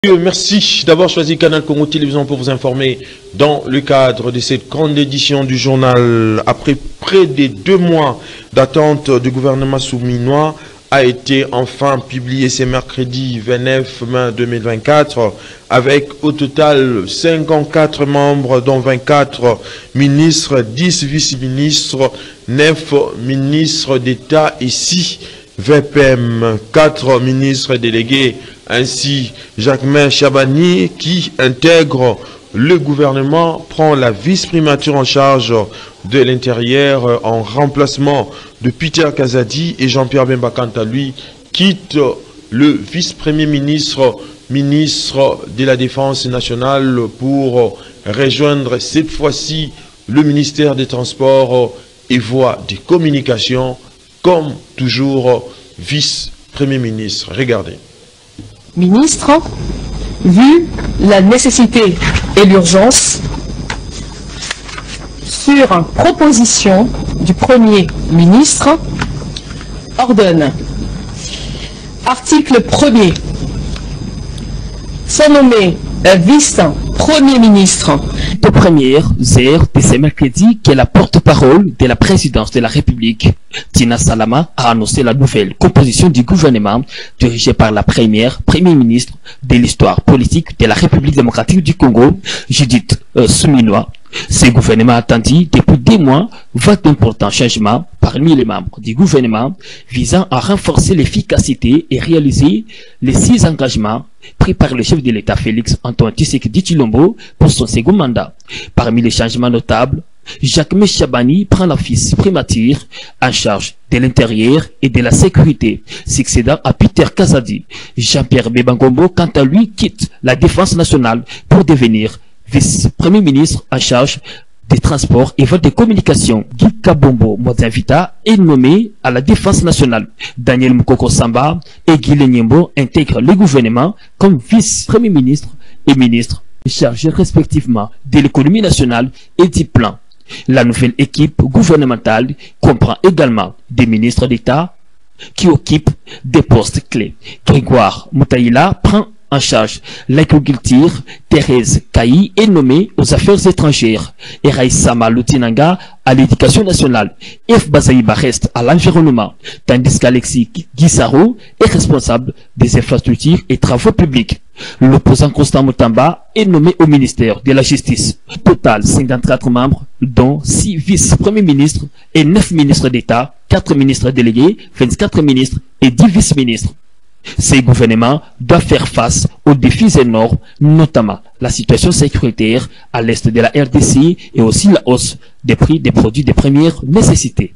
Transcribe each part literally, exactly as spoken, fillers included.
Merci d'avoir choisi Canal Congo Télévision pour vous informer dans le cadre de cette grande édition du journal. Après près de deux mois d'attente du gouvernement souminois, a été enfin publié ce mercredi vingt-neuf mai deux mille vingt-quatre avec au total cinquante-quatre membres dont vingt-quatre ministres, dix vice-ministres, neuf ministres d'État et six V P M, quatre ministres délégués. Ainsi, Jacquemain Chabani, qui intègre le gouvernement, prend la vice-primature en charge de l'intérieur en remplacement de Peter Kazadi, et Jean-Pierre Bemba, quant à lui, quitte le vice-premier ministre, ministre de la Défense nationale, pour rejoindre cette fois-ci le ministère des Transports et Voies de Communication, comme toujours vice-premier ministre. Regardez. Ministre, vu la nécessité et l'urgence, sur proposition du Premier ministre, ordonne, article premier, sont nommés vice-premier ministre de première heure de ce mercredi que la porte-parole de la présidence de la République, Tina Salama, a annoncé la nouvelle composition du gouvernement dirigé par la première Premier ministre de l'histoire politique de la République démocratique du Congo, Judith euh, Suminwa. Ce gouvernement a attendu depuis des mois vingt importants changements parmi les membres du gouvernement visant à renforcer l'efficacité et réaliser les six engagements pris par le chef de l'État Félix Antoine Tshisekedi Tshilombo pour son second mandat. Parmi les changements notables, Jacquemain Chabani prend la vice-primature en charge de l'intérieur et de la sécurité, succédant à Peter Kazadi. Jean-Pierre Bemba, quant à lui, quitte la défense nationale pour devenir vice-premier ministre en charge des transports et voies de communication. Guy Kabombo Modinvita est nommé à la défense nationale. Daniel Mukoko Samba et Guy Lenyembo intègrent le gouvernement comme vice-premier ministre et ministre chargés respectivement de l'économie nationale et du plan. La nouvelle équipe gouvernementale comprend également des ministres d'État qui occupent des postes clés. Grégoire Moutaïla prend en charge l'agriculture, Thérèse Kayi est nommée aux affaires étrangères, et Raïssa Maloutinanga à l'éducation nationale. F. Bazaïba reste à l'environnement, tandis qu'Alexis Guissaro est responsable des infrastructures et travaux publics. L'opposant Constant Moutamba est nommé au ministère de la Justice. Total cinquante-quatre membres, dont six vice-premiers ministres et neuf ministres d'État, quatre ministres délégués, vingt-quatre ministres et dix vice-ministres. Ces gouvernements doivent faire face aux défis énormes, notamment la situation sécuritaire à l'est de la R D C et aussi la hausse des prix des produits de première nécessité.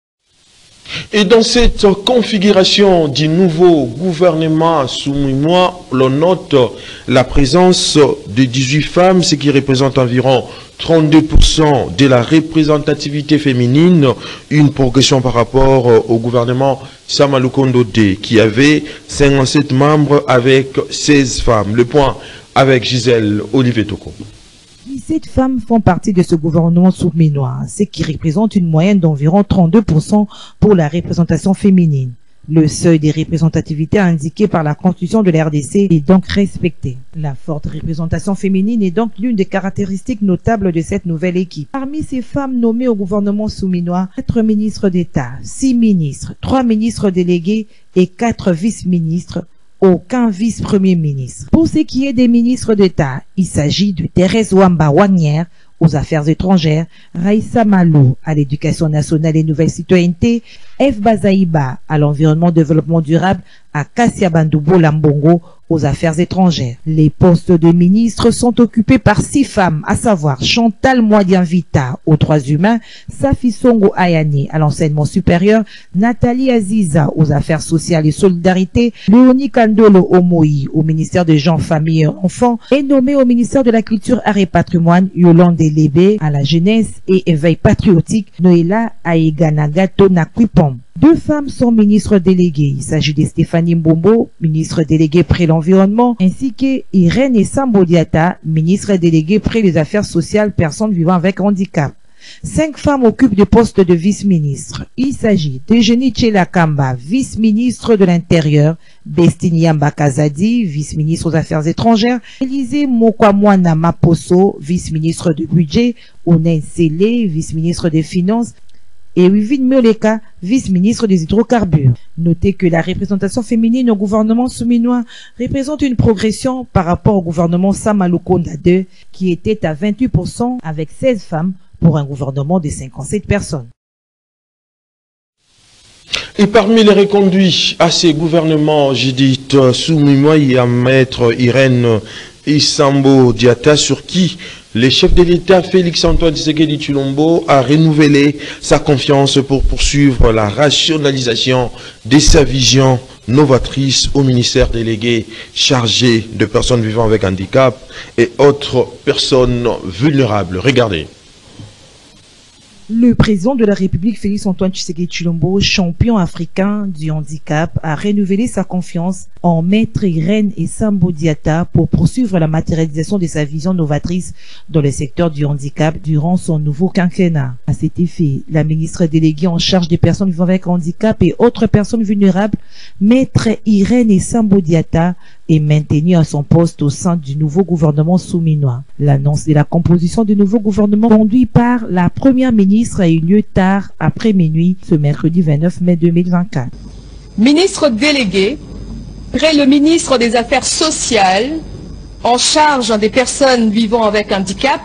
Et dans cette configuration du nouveau gouvernement souminois, l'on note la présence de dix-huit femmes, ce qui représente environ trente-deux pour cent de la représentativité féminine, une progression par rapport au gouvernement Samalukondo D, qui avait cinquante-sept membres avec seize femmes. Le point avec Gisèle Olivier Toko. dix-sept femmes font partie de ce gouvernement souminois, ce qui représente une moyenne d'environ trente-deux pour cent pour la représentation féminine. Le seuil de représentativité indiqué par la Constitution de la R D C est donc respecté. La forte représentation féminine est donc l'une des caractéristiques notables de cette nouvelle équipe. Parmi ces femmes nommées au gouvernement souminois, quatre ministres d'État, six ministres, trois ministres délégués et quatre vice-ministres, aucun vice-premier ministre. Pour ce qui est des ministres d'État, il s'agit de Thérèse Wamba Wagner aux affaires étrangères, Raïssa Malou à l'éducation nationale et nouvelle citoyenneté, F. Bazaïba à l'environnement développement durable, à Kassia Bandoubo Lambongo aux affaires étrangères. Les postes de ministres sont occupés par six femmes, à savoir Chantal Mwadianvita aux droits humains, Safi Songo Ayane à l'enseignement supérieur, Nathalie Aziza aux affaires sociales et solidarité, Léonie Kandolo Omoï au ministère des gens, familles et enfants, et nommé au ministère de la culture, art et patrimoine, Yolande Lébé à la jeunesse et éveil patriotique, Noéla Aïganagato Nakwipom. Deux femmes sont ministres déléguées. Il s'agit de Stéphanie Mbombo, ministre déléguée près l'environnement, ainsi que Irène Sambodiata, ministre déléguée près les affaires sociales, personnes vivant avec handicap. Cinq femmes occupent des postes de vice-ministre. Il s'agit d'Eugénie Tchelakamba, vice-ministre de l'Intérieur, Bestini Yambakazadi, vice-ministre aux Affaires étrangères, Élisée Mokwamwana Maposo, vice-ministre du budget, Onen Sele, vice-ministre des finances, et Wivine Mioleka, vice-ministre des hydrocarbures. Notez que la représentation féminine au gouvernement souminois représente une progression par rapport au gouvernement Samalukonda deux, qui était à vingt-huit pour cent avec seize femmes pour un gouvernement de cinquante-sept personnes. Et parmi les reconduits à ces gouvernements, j'ai dit Souminois, il y a maître Irène Isambo Diata, sur qui le chef de l'État Félix-Antoine Tshisekedi Tshilombo a renouvelé sa confiance pour poursuivre la rationalisation de sa vision novatrice au ministère délégué chargé de personnes vivant avec handicap et autres personnes vulnérables. Regardez. Le président de la République, Félix-Antoine Tshisekedi Tshilombo, champion africain du handicap, a renouvelé sa confiance en maître Irène Isambo Diata pour poursuivre la matérialisation de sa vision novatrice dans le secteur du handicap durant son nouveau quinquennat. À cet effet, la ministre déléguée en charge des personnes vivant avec handicap et autres personnes vulnérables, maître Irène Isambo Diata, est maintenue à son poste au sein du nouveau gouvernement souminois. L'annonce de la composition du nouveau gouvernement conduit par la première ministre a eu lieu tard après minuit ce mercredi vingt-neuf mai deux mille vingt-quatre. Ministre délégué, près le ministre des Affaires sociales en charge des personnes vivant avec handicap,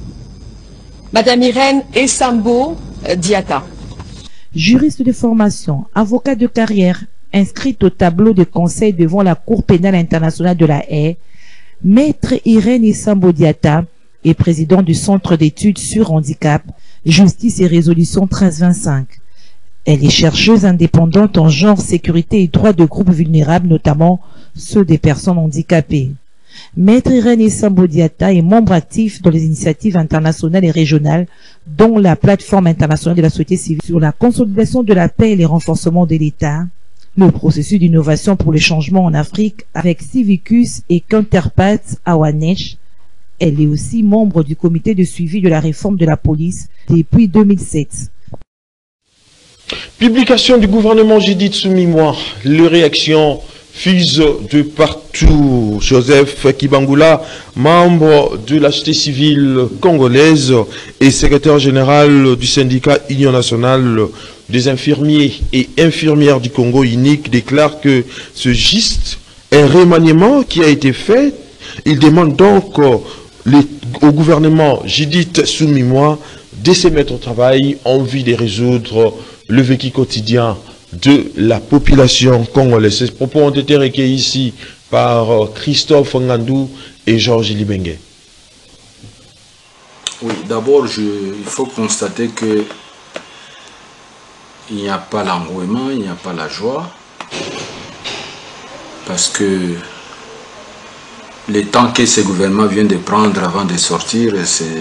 Madame Irène Isambo Diata. Juriste de formation, avocat de carrière, inscrite au tableau de conseil devant la Cour pénale internationale de la Haye, maître Irène Isambo Diata est président du Centre d'études sur handicap, justice et résolution treize vingt-cinq. Elle est chercheuse indépendante en genre, sécurité et droits de groupes vulnérables, notamment ceux des personnes handicapées. Maître Irène Isambo Diata est membre actif dans les initiatives internationales et régionales, dont la plateforme internationale de la société civile sur la consolidation de la paix et les renforcements de l'État, le processus d'innovation pour le changement en Afrique avec Civicus et Counterparts Awanesh. Elle est aussi membre du comité de suivi de la réforme de la police depuis deux mille sept. Publication du gouvernement Judith Souminois, les réactions fusent de partout. Joseph Kibangula, membre de la société civile congolaise et secrétaire général du syndicat Union nationale des infirmiers et infirmières du Congo unique, déclare que ce geste est un remaniement qui a été fait. Il demande donc les, au gouvernement Judith Souminois de se mettre au travail en vue de résoudre le vécu quotidien de la population congolaise. Ces propos ont été recueillis ici par Christophe Ngandou et Georges Libengue. Oui, d'abord, il faut constater que il n'y a pas l'engouement, il n'y a pas la joie, parce que les temps que ce gouvernement vient de prendre avant de sortir,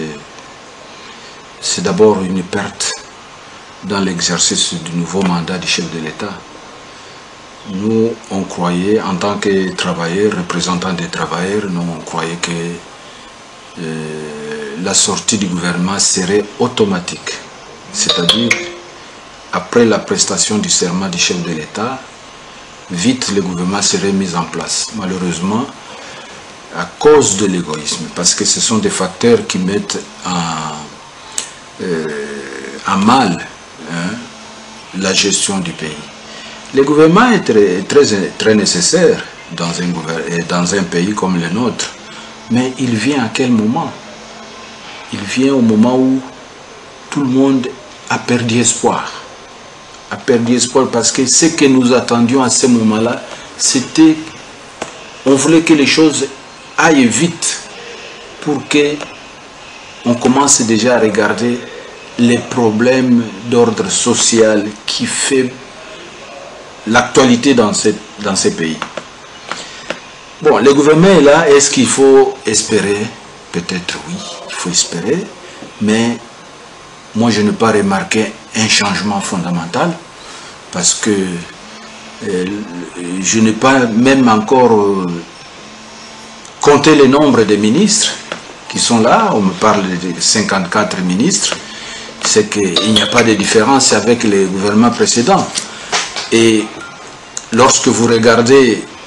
c'est d'abord une perte dans l'exercice du nouveau mandat du chef de l'État. Nous, on croyait, en tant que travailleurs, représentants des travailleurs, nous, on croyait que euh, la sortie du gouvernement serait automatique. C'est-à-dire, après la prestation du serment du chef de l'État, vite le gouvernement serait mis en place. Malheureusement, à cause de l'égoïsme, parce que ce sont des facteurs qui mettent en, euh, en mal hein, la gestion du pays. Le gouvernement est très, très, très nécessaire dans un, dans un pays comme le nôtre, mais il vient à quel moment? Il vient au moment où tout le monde a perdu espoir. A perdu espoir parce que ce que nous attendions à ce moment-là, c'était, on voulait que les choses aillent vite pour que on commence déjà à regarder les problèmes d'ordre social qui fait l'actualité dans, dans ces pays. Bon, le gouvernement est là, est-ce qu'il faut espérer? Peut-être oui, il faut espérer, mais moi je n'ai pas remarqué un changement fondamental parce que euh, je n'ai pas même encore euh, compté le nombre de ministres qui sont là. On me parle de cinquante-quatre ministres, c'est qu'il n'y a pas de différence avec les gouvernements précédents. Et lorsque vous regardez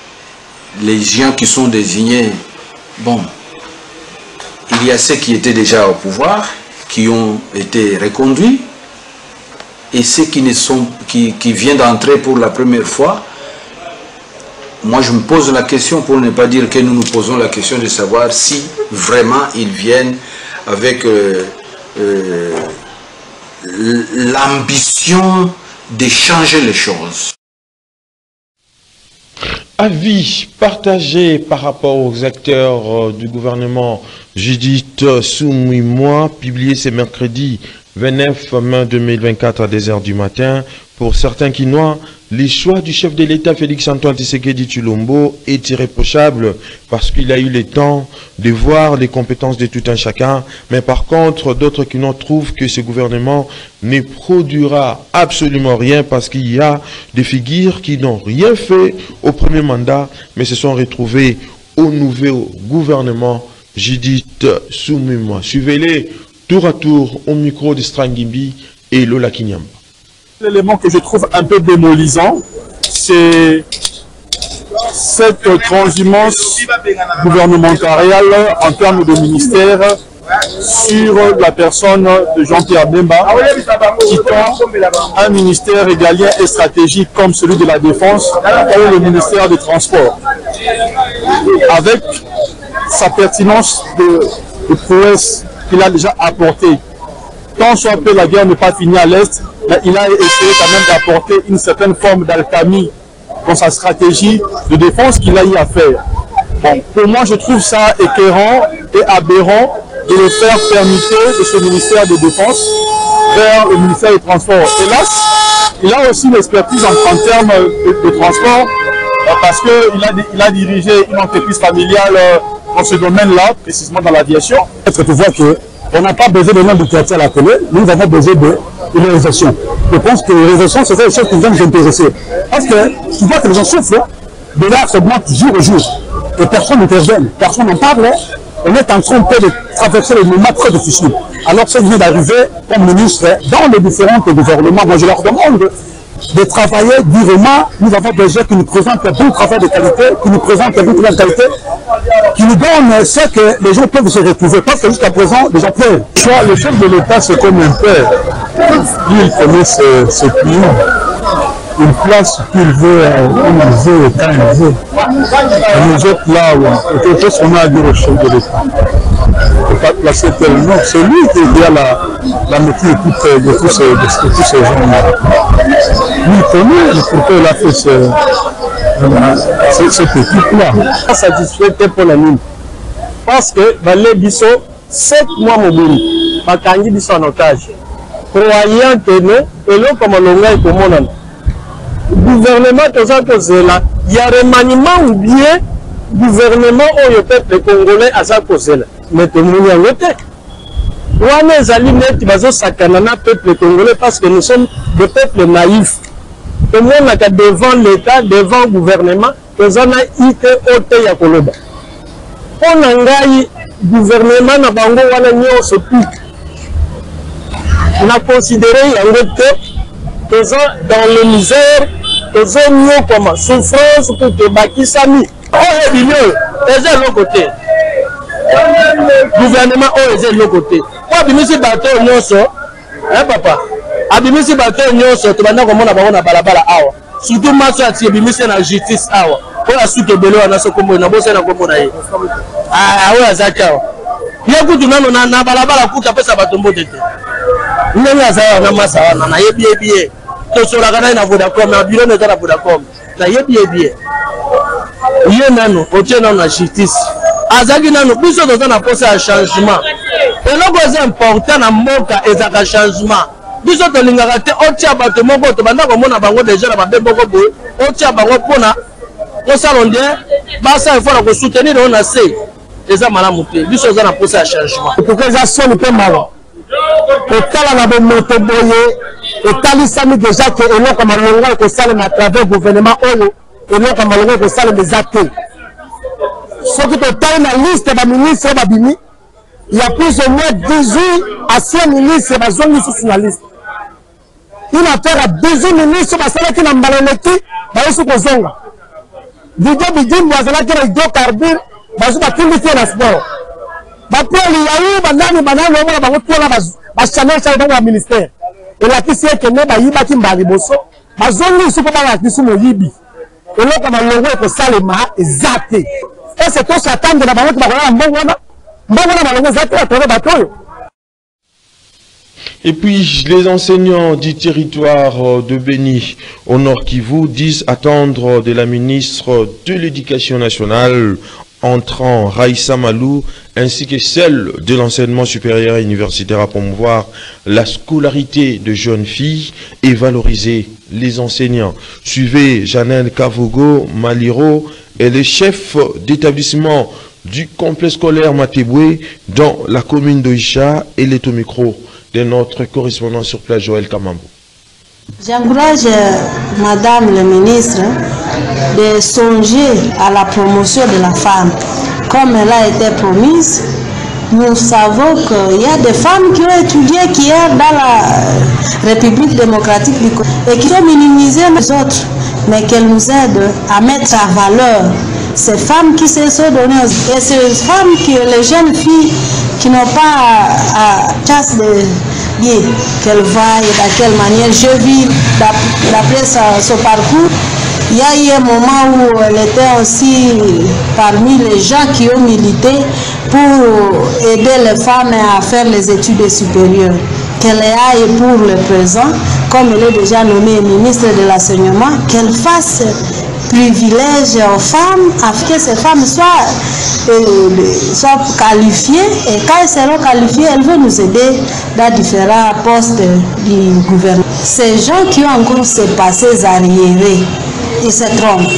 les gens qui sont désignés, bon, il y a ceux qui étaient déjà au pouvoir, qui ont été reconduits, et ceux qui, ne sont, qui, qui viennent d'entrer pour la première fois. Moi, je me pose la question, pour ne pas dire que nous nous posons la question de savoir si vraiment ils viennent avec euh, euh, l'ambition de changer les choses. Avis partagé par rapport aux acteurs du gouvernement. Judith Soumouimoua, publié ce mercredi vingt-neuf mai deux mille vingt-quatre à deux heures du matin. Pour certains Quinois, le choix du chef de l'État Félix-Antoine Tshisekedi Tshilombo est irréprochable parce qu'il a eu le temps de voir les compétences de tout un chacun. Mais par contre, d'autres Quinois trouvent que ce gouvernement ne produira absolument rien parce qu'il y a des figures qui n'ont rien fait au premier mandat, mais se sont retrouvées au nouveau gouvernement. Judith Soumouimoua. Suivez-les tour à tour au micro de Strangimbi et Lola Kinyamba. L'élément que je trouve un peu démolisant, c'est cette transhumance gouvernementale en termes de ministère sur la personne de Jean-Pierre Bemba, quittant un ministère régalien et stratégique comme celui de la Défense ou le ministère des Transports. Avec sa pertinence de, de prouesse qu'il a déjà apporté. Tant soit peu la guerre n'est pas finie à l'Est, mais il a essayé quand même d'apporter une certaine forme d'alchimie dans sa stratégie de défense qu'il a eu à faire. Bon, pour moi, je trouve ça écœurant et aberrant de le faire permuter de ce ministère de Défense vers le ministère des Transports. Hélas, il a aussi l'expertise en, en termes de, de transport parce qu'il a, il a dirigé une entreprise familiale dans ce domaine-là, précisément dans l'aviation. Tu vois que on n'a pas besoin de nom de quartier à la télé, nous avons besoin de, de réalisation. Je pense que les réalisations, c'est des choses qui vont nous intéresser. Parce que tu vois que les gens souffrent, de là s'augmente jour au jour. Et personne n'intervient, personne n'en parle. On est en train de traverser le moment très difficile. Alors, ce qui vient d'arriver comme ministre dans les différents gouvernements, moi je leur demande de travailler durement. Nous avons des gens qui nous présentent un bon travail de qualité, qui nous présentent un bon travail de qualité, qui nous donnent ce que les gens peuvent se retrouver. Parce que jusqu'à présent, les gens pleurent. Le chef de l'État, c'est comme un père. Lui, il connaît ses, ses clients. Il place qu'il veut, où il veut, quand il veut. Et nous autres là, ouais, qu'est-ce qu'on a à dire au chef de l'État? Il ne faut pas placer tellement. C'est lui qui a la, la maîtrise de, toutes, de tous ces, de tous ces gens-là. Lui, il connaît, pourquoi il a fait ce, ce, cette équipe-là. Satisfait pour la mine. Parce que Valé Bisso, sept mois mobile, Bakangi Bisso en otage. Croyant que nous, et l'on comme l'on est comme on gouvernement là, il y a un remaniement ou bien gouvernement où le peuple congolais a sa cause là. Mais tout le monde a voté. On est allé mettre le peuple congolais parce que nous sommes des peuples naïfs. Tout le monde a devant l'État, devant le gouvernement, nous avons été ôté à Koloba. On a eu gouvernement na bango wana nyo se pique. On a considéré que dans le misère, ils ont mis comme souffrance pour que Bakisami. Oh, et bien, ils sont de l'autre côté. Le gouvernement, oh, ils sont de l'autre côté. Pourquoi Bimisi bateau nyonso? Hein, papa? Abimisi bateau nyonso, tu vas dire comment on a balabala awa. Surtout, moi, je suis Bimisi na justice awa. Pour la suite de Belo, on a ce combo, on a bossé na combo na. Ah, ouais, Zaka. Il y a beaucoup de gens qui ont balabala pour taper sa batombo de thé. Il y a des gens qui ont massa, on a bien bien. Tout sur la canne na Vodacom, na bureau na na Vodacom. Na bien bien. Il y a nano, on tient dans la justice. Azaki nano, plus on a posé un changement. Et là, c'est important na moka et ça changement. Plus on a l'ingaraté, on tient bâtiment, on tient comme on a bango déjà la bête beaucoup beau. On tient bango pour na, on s'allonge. Bah ça il faut la soutenir, on a assez. Et ça m'a monté. Plus on a posé un changement. Pour que ça sonne un peu marrant. Et quand on a monté boyé, et talisami déjà que et non comme on que ça à travers le gouvernement et non comme on que ça les athées. Ce qui est dans la liste des ministres Babimi, il y a plus ou moins dix-huit anciens ministres qui sont sur la liste. Une affaire à dix-huit ministres qui sont dans la liste, qui sont Didier Bidjim wazala kera hydrocarbure bazu batindiki na sport. Ba poli ya u banani banani omona bango tola bazu ba channel cha bango ministère. Et la kisi ke ne ba yiba ki mbali boso bazongi supo ba la kisi moyibi. Et là comme longo ko salema ezate. Et c'est tout s'attendre na bango ki ba na mbongo na mbongo na bango ezate à travers bateau. Et puis, les enseignants du territoire de Béni au Nord Kivu disent attendre de la ministre de l'Éducation nationale entrant Raïssa Malou ainsi que celle de l'enseignement supérieur et universitaire à promouvoir la scolarité de jeunes filles et valoriser les enseignants. Suivez Janelle Kavogo Maliro et le chef d'établissement du complexe scolaire Mateboué dans la commune d'Oïcha et les micro de notre correspondant sur place, Joël Kamambo. J'encourage Madame le ministre de songer à la promotion de la femme. Comme elle a été promise, nous savons qu'il y a des femmes qui ont étudié, qui sont dans la République démocratique du Congo et qui ont minimisé les autres, mais qu'elles nous aident à mettre en valeur ces femmes qui se sont données. Et ces femmes, qui, les jeunes filles qui n'ont pas à, à chasse de bien, qu'elles voient de quelle manière je vis d'après son parcours. Il y a eu un moment où elle était aussi parmi les gens qui ont milité pour aider les femmes à faire les études supérieures. Qu'elle aille pour le présent, comme elle est déjà nommée ministre de l'enseignement, qu'elle fasse privilège aux femmes afin que ces femmes soient, euh, soient qualifiées, et quand elles seront qualifiées, elles vont nous aider dans différents postes du gouvernement. Ces gens qui ont encore ces passés arriérés, ils se trompent.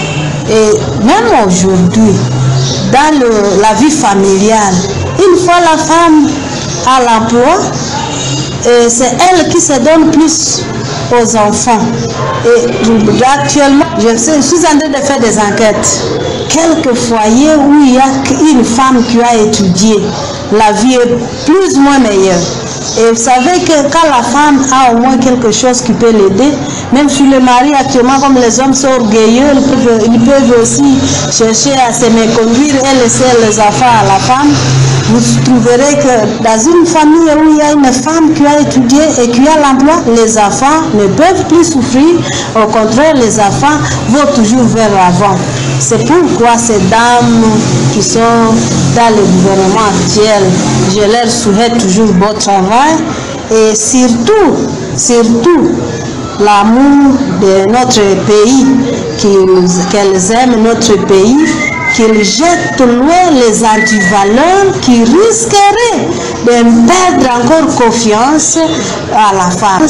Et même aujourd'hui, dans le, la vie familiale, une fois la femme à l'emploi, c'est elle qui se donne plus aux enfants. Et actuellement, je suis en train de faire des enquêtes. Quelques foyers où il y a une femme qui a étudié, la vie est plus ou moins meilleure. Et vous savez que quand la femme a au moins quelque chose qui peut l'aider, même si le mari actuellement, comme les hommes sont orgueilleux, ils peuvent, ils peuvent aussi chercher à se méconduire et laisser les enfants à la femme. Vous trouverez que dans une famille où il y a une femme qui a étudié et qui a l'emploi, les enfants ne peuvent plus souffrir. Au contraire, les enfants vont toujours vers l'avant. C'est pourquoi ces dames qui sont dans le gouvernement actuel, je leur souhaite toujours bon travail et surtout, surtout, l'amour de notre pays, qu'elles aiment notre pays, qu'ils jettent loin les antivaleurs qui risqueraient de perdre encore confiance à la femme.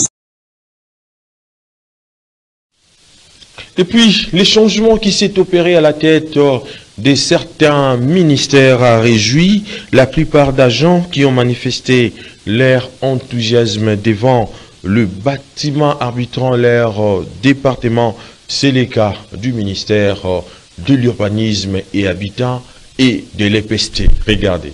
Et puis, les changements qui s'est opéré à la tête de certains ministères a réjoui la plupart d'agents qui ont manifesté leur enthousiasme devant le bâtiment arbitrant leur département. C'est le cas du ministère de l'urbanisme et habitat et de l'E P S T. Regardez.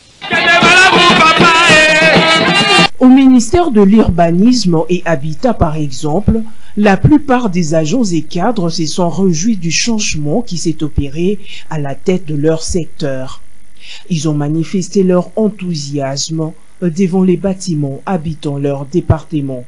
Au ministère de l'urbanisme et habitat, par exemple, la plupart des agents et cadres se sont réjouis du changement qui s'est opéré à la tête de leur secteur. Ils ont manifesté leur enthousiasme devant les bâtiments habitant leur département.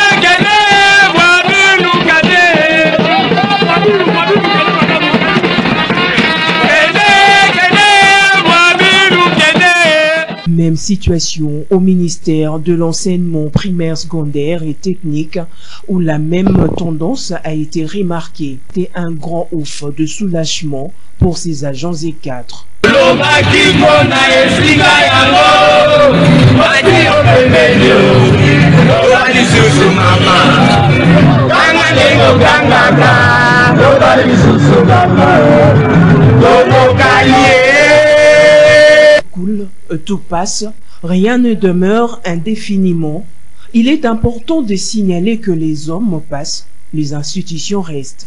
Même situation au ministère de l'enseignement primaire, secondaire et technique, où la même tendance a été remarquée. C'était un grand ouf de soulagement pour ces agents et cadres. Cool, tout passe, rien ne demeure indéfiniment. Il est important de signaler que les hommes passent, les institutions restent.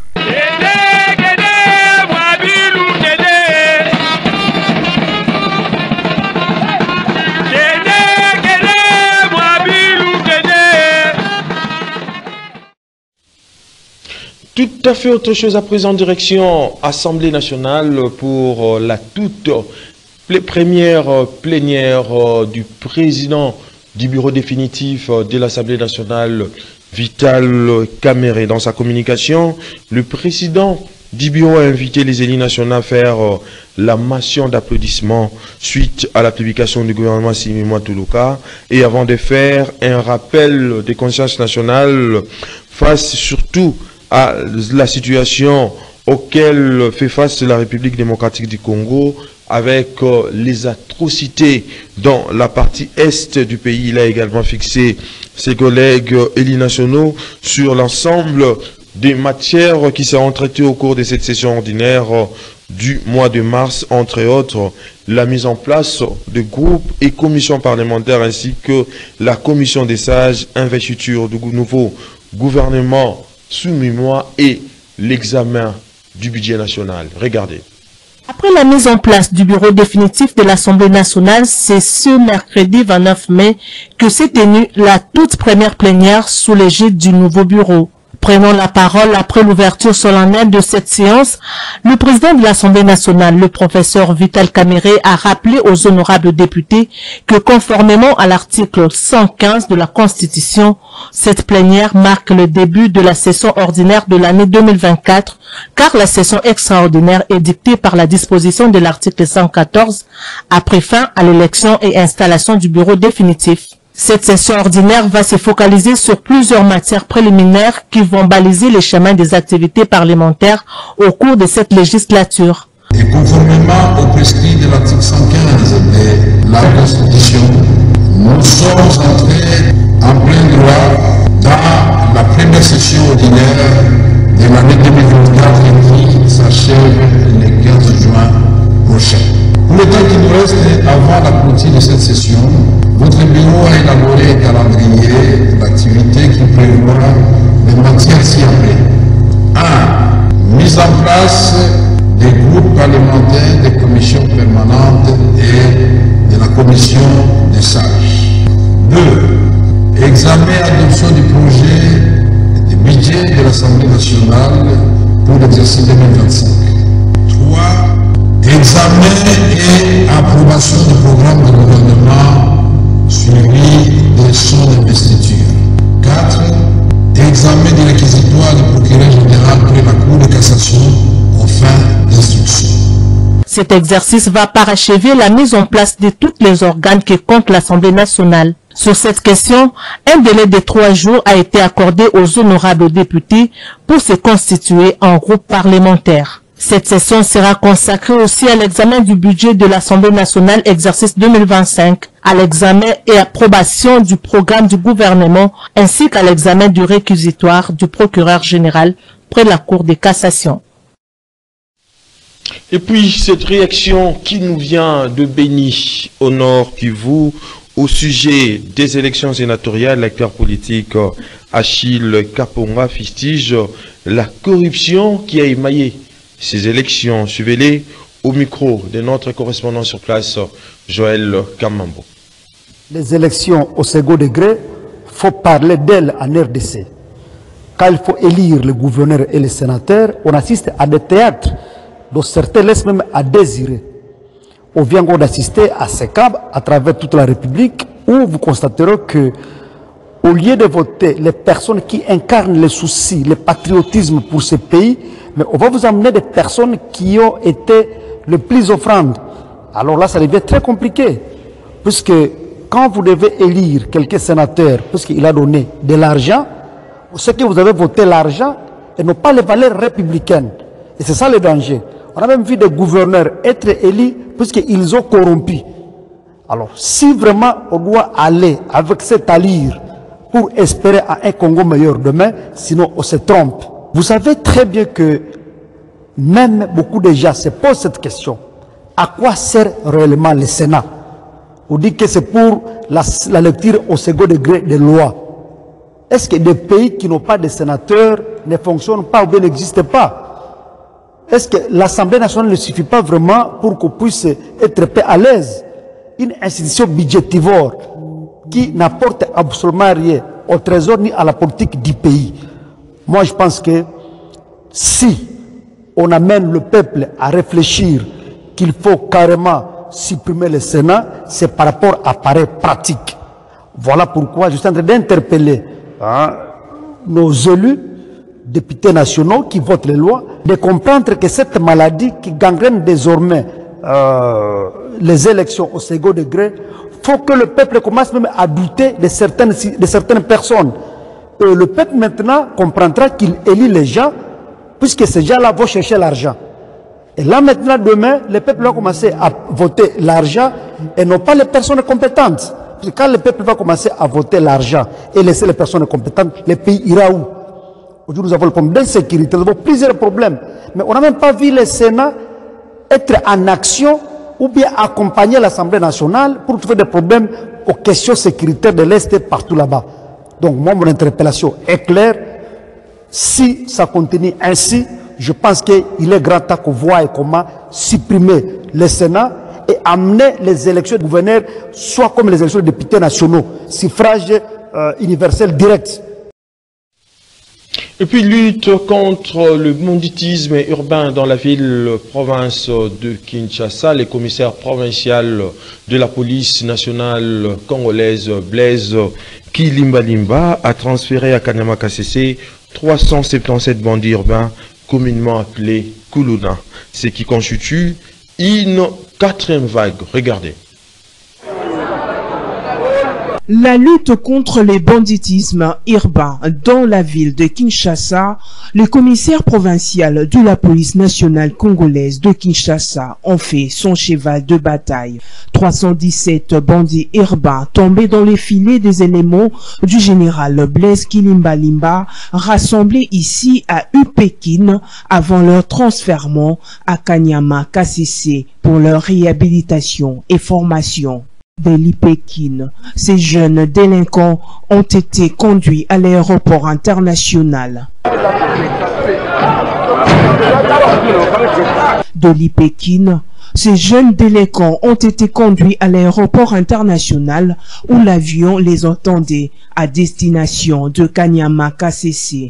Tout à fait autre chose à présent, direction Assemblée nationale pour la toute première plénière du président du bureau définitif de l'Assemblée nationale, Vital Kamerhe. Dans sa communication, le président du bureau a invité les élus nationaux à faire la motion d'applaudissements suite à la publication du gouvernement Simimwa Toulouka et avant de faire un rappel des consciences nationales face surtout à la situation auquel fait face la République démocratique du Congo avec euh, les atrocités dans la partie est du pays. Il a également fixé ses collègues euh, élus nationaux sur l'ensemble des matières qui seront traitées au cours de cette session ordinaire euh, du mois de mars, entre autres la mise en place de groupes et commissions parlementaires ainsi que la commission des sages, investiture du nouveau gouvernement Soumimoa et l'examen du budget national. Regardez. Après la mise en place du bureau définitif de l'Assemblée nationale, c'est ce mercredi vingt-neuf mai que s'est tenue la toute première plénière sous l'égide du nouveau bureau. Prenant la parole après l'ouverture solennelle de cette séance, le président de l'Assemblée nationale, le professeur Vital Kamerhe, a rappelé aux honorables députés que conformément à l'article cent quinze de la Constitution, cette plénière marque le début de la session ordinaire de l'année deux mille vingt-quatre, car la session extraordinaire est dictée par la disposition de l'article cent quatorze, après fin à l'élection et installation du bureau définitif. Cette session ordinaire va se focaliser sur plusieurs matières préliminaires qui vont baliser les chemins des activités parlementaires au cours de cette législature. Et conformément au prescrit de l'article cent quinze de la Constitution, nous sommes entrés en plein droit dans la première session ordinaire de l'année deux mille vingt-quatre qui s'achève le quinze juin prochain. Pour le temps qui nous reste avant la clôture de cette session, votre bureau a élaboré un calendrier d'activités qui prévoit les matières ci-après. un. Mise en place des groupes parlementaires, des commissions permanentes et de la commission des sages. deux. Examen et adoption du projet de budget de l'Assemblée nationale pour l'exercice deux mille vingt-cinq. trois. Examen et approbation du programme de gouvernement suivi de son investiture. quatre. Examen du réquisitoire du procureur général près la Cour de cassation aux fins d'instruction. Cet exercice va parachever la mise en place de tous les organes qui comptent l'Assemblée nationale. Sur cette question, un délai de trois jours a été accordé aux honorables députés pour se constituer en groupe parlementaire. Cette session sera consacrée aussi à l'examen du budget de l'Assemblée nationale exercice deux mille vingt-cinq, à l'examen et approbation du programme du gouvernement, ainsi qu'à l'examen du réquisitoire du procureur général près la Cour de cassation. Et puis cette réaction qui nous vient de Béni, au Nord Kivu, au sujet des élections sénatoriales, l'acteur politique Achille Kaponga fustige la corruption qui a émaillé ces élections. Suivez-les au micro de notre correspondant sur place, Joël Kamambo. Les élections au second degré, il faut parler d'elles en R D C. Quand il faut élire le gouverneur et les sénateurs, on assiste à des théâtres dont certains laissent même à désirer. On vient d'assister à ces cas à travers toute la République où vous constaterez que au lieu de voter les personnes qui incarnent les soucis, le patriotisme pour ce pays, mais on va vous amener des personnes qui ont été le plus offrandes. Alors là, ça devient très compliqué. Puisque quand vous devez élire quelqu'un sénateur, puisqu'il a donné de l'argent, c'est que vous avez voté l'argent et non pas les valeurs républicaines. Et c'est ça le danger. On a même vu des gouverneurs être élus puisqu'ils ont corrompu. Alors, si vraiment on doit aller avec cette allure pour espérer à un Congo meilleur demain, sinon on se trompe. Vous savez très bien que même beaucoup de gens se posent cette question. À quoi sert réellement le Sénat? On dit que c'est pour la, la lecture au second degré des lois. Est-ce que des pays qui n'ont pas de sénateurs ne fonctionnent pas ou bien n'existent pas? Est-ce que l'Assemblée nationale ne suffit pas vraiment pour qu'on puisse être paix à l'aise? Une institution budgétivore qui n'apporte absolument rien au trésor ni à la politique du pays. Moi, je pense que Si on amène le peuple à réfléchir qu'il faut carrément supprimer le Sénat, c'est par rapport à pareille pratique. Voilà pourquoi je suis en train d'interpeller hein, nos élus, députés nationaux qui votent les lois, de comprendre que cette maladie qui gangrène désormais euh, les élections au second degré, il faut que le peuple commence même à douter de certaines, de certaines personnes. Et le peuple maintenant comprendra qu'il élit les gens, puisque ces gens-là vont chercher l'argent. Et là maintenant, demain, le peuple va commencer à voter l'argent et non pas les personnes compétentes. Parce que quand le peuple va commencer à voter l'argent et laisser les personnes compétentes, le pays ira où? Aujourd'hui, nous avons le problème d'insécurité, nous avons plusieurs problèmes. Mais on n'a même pas vu le Sénat être en action ou bien accompagner l'Assemblée nationale pour trouver des problèmes aux questions sécuritaires de l'Est et partout là-bas. Donc moi, mon interpellation est claire. Si ça continue ainsi, je pense qu'il est grand temps qu'on voie comment supprimer le Sénat et amener les élections de gouverneurs, soit comme les élections de députés nationaux, suffrage euh, universel direct. Et puis lutte contre le banditisme urbain dans la ville-province de Kinshasa. Les commissaires provinciaux de la police nationale congolaise Blaise Kilimbalimba a transféré à Kanyama K C C trois cent soixante-dix-sept bandits urbains communément appelés Kuluna, ce qui constitue une quatrième vague. Regardez. La lutte contre le banditisme urbain dans la ville de Kinshasa, le commissaire provincial de la police nationale congolaise de Kinshasa ont fait son cheval de bataille. trois cent dix-sept bandits urbains tombés dans les filets des éléments du général Blaise Kilimbalimba rassemblés ici à Upékin avant leur transfert à Kanyama K C C pour leur réhabilitation et formation. De l'Ipékin, ces jeunes délinquants ont été conduits à l'aéroport international. De l'Ipékin, ces jeunes délinquants ont été conduits à l'aéroport international où l'avion les attendait à destination de Kanyama K C C.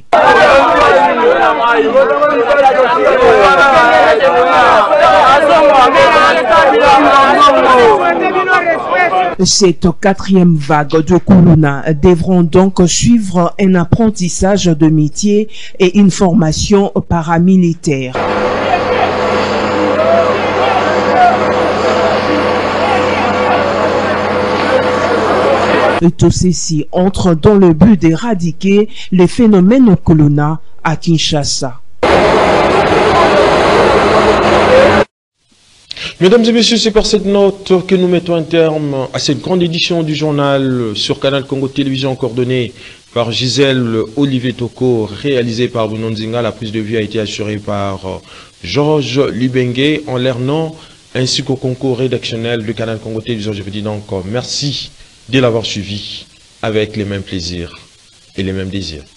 Cette quatrième vague de Kuluna devront donc suivre un apprentissage de métier et une formation paramilitaire. Tout ceci entre dans le but d'éradiquer le phénomène Kuluna à Kinshasa. Mesdames et messieurs, c'est par cette note que nous mettons un terme à cette grande édition du journal sur Canal Congo Télévision, coordonnée par Gisèle Olivier Toko, réalisée par Bruno Nzinga. La prise de vue a été assurée par Georges Libengue en leur nom, ainsi qu'au concours rédactionnel de Canal Congo Télévision. Je vous dis donc merci de l'avoir suivi avec les mêmes plaisirs et les mêmes désirs.